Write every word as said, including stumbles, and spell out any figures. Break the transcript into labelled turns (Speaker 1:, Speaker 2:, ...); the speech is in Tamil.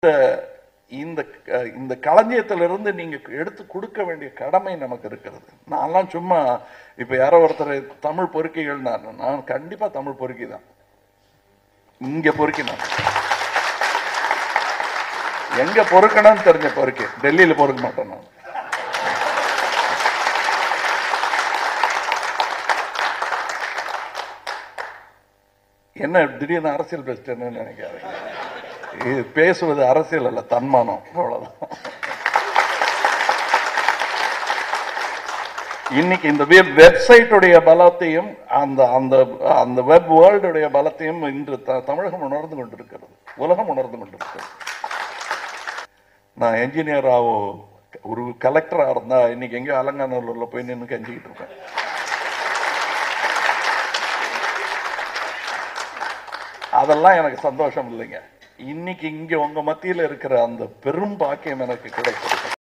Speaker 1: இந்த இந்த இந்த களஞ்சியத்திலிருந்து நீங்க எடுத்து கொடுக்க வேண்டிய கடமை நமக்கு இருக்கிறது. நான்லாம் சும்மா இப்ப யாரோ ஒருத்தர் தமிழ் பொறுக்கிகள், நான் நான் கண்டிப்பா தமிழ் பொறுக்கி தான். இங்க பொறுக்கி நான் எங்க பொறுக்கணும்னு தெரிஞ்ச பொறுக்கி, டெல்லியில பொறுக்க மாட்டேன் நான். என்ன திடீர்னு அரசியல் பேசிட்டேன்னு நினைக்காதீங்க. இது பேசுவது அரசியல் அல்ல, தன்மானம், அவ்வளவுதான். இன்னைக்கு இந்த வெப்சைட்டுடைய பலத்தையும் அந்த அந்த அந்த வெப் வேர்ல்டுடைய பலத்தையும் இன்று தமிழகம் உணர்ந்து கொண்டிருக்கிறது, உலகம் உணர்ந்து கொண்டிருக்கிறது. நான் என்ஜினியராவோ ஒரு கலெக்டரா இருந்தா இன்னைக்கு எங்கேயோ அலங்காநல்லூர்ல போய் நின்று கஞ்சிக்கிட்டு இருப்பேன். அதெல்லாம் எனக்கு சந்தோஷம் இல்லைங்க. இன்னைக்கு இங்க உங்க மத்தியில் இருக்கிற அந்த பெரும் பாக்கியம் எனக்கு கிடைக்கிறது.